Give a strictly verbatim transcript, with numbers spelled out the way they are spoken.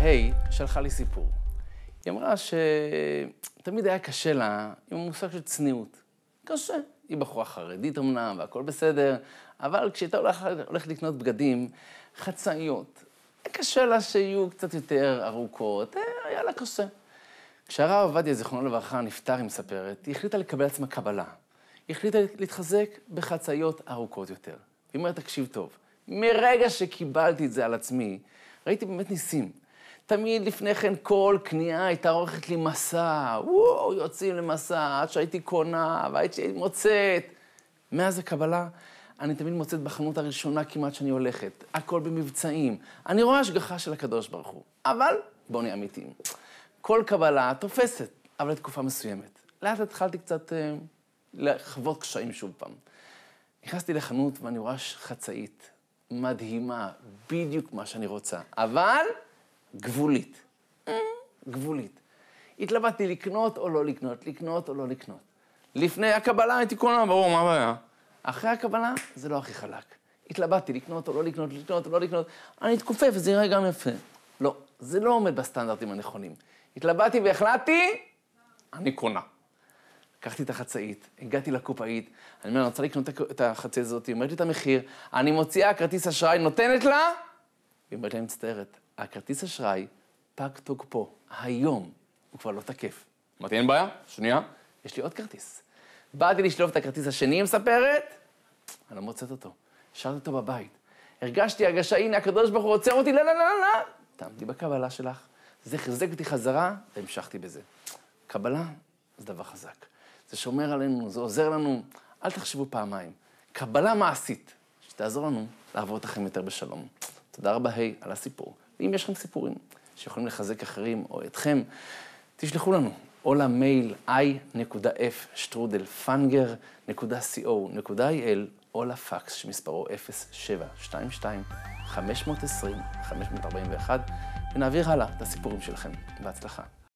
ה' שלחה לי סיפור. היא אמרה שתמיד היה קשה לה עם המושג של צניעות. קשה. היא בחורה חרדית אמנם והכל בסדר, אבל כשהייתה הולכת לקנות בגדים, חצאיות. קשה לה שיהיו קצת יותר ארוכות, היה לה קשה. כשהרב עובדיה, זיכרונו לברכה, נפטר, היא מספרת, היא החליטה לקבל עצמה קבלה. היא החליטה להתחזק בחצאיות ארוכות יותר. היא אומרת, תקשיב טוב, מרגע שקיבלתי את זה על עצמי, ראיתי באמת ניסים. תמיד לפני כן כל קנייה הייתה עורכת לי מסע, וואו, יוצאים למסע, עד שהייתי קונה, והייתי מוצאת. מאז הקבלה, אני תמיד מוצאת בחנות הראשונה כמעט שאני הולכת. הכל במבצעים. אני רואה השגחה של הקדוש ברוך הוא. אבל, בואו נהיה אמיתיים. כל קבלה תופסת, אבל לתקופה מסוימת. לאט התחלתי קצת אה, לחוות קשיים שוב פעם. נכנסתי לחנות ואני רואה חצאית, מדהימה, בדיוק מה שאני רוצה, אבל גבולית. גבולית. התלבטתי לקנות או לא לקנות, לקנות או לא לקנות. לפני הקבלה הייתי קונה, ברור, מה הבעיה? אחרי הקבלה זה לא הכי חלק. התלבטתי לקנות או לא לקנות, לקנות או לא לקנות, אני אתכופף, זה יראה גם יפה. לא, זה לא עומד בסטנדרטים הנכונים. התלבטתי והחלטתי, אני קונה. לקחתי את החצאית, הגעתי לקופאית, אני אומר, אני רוצה לקנות את החצאית הזאת, היא אומרת לי את המחיר, אני מוציאה כרטיס אשראי, נותנת לה, היא אומרת לה, אני מצטערת, הכרטיס אשראי פג תוקפו, היום, הוא כבר לא תקף. אמרתי, אין בעיה, שנייה, יש לי עוד כרטיס. באתי לשלוף את הכרטיס השני, היא מספרת, אני לא מוצאת אותו, השארתי אותו בבית. הרגשתי הרגשה, הנה, הקדוש ברוך הוא עוצר אותי, לא, לא, לא, לא. תעמדי בקבלה שלך, זה חיזק אותי חזרה, והמשכתי בזה. קבלה זה דבר חזק. זה שומר עלינו, זה עוזר לנו, אל תחשבו פעמיים. קבלה מעשית, שתעזור לנו לעבור את החיים יותר בשלום. תודה רבה, היי, על הסיפור. ואם יש לכם סיפורים שיכולים לחזק אחרים או אתכם, תשלחו לנו, או למייל איי נקודה אף שטרודל פנגר נקודה סי או נקודה איי אל, או לפקס שמספרו אפס שבע שתיים שתיים חמש עשרים חמש ארבעים ואחת, ונעביר הלאה את הסיפורים שלכם. בהצלחה.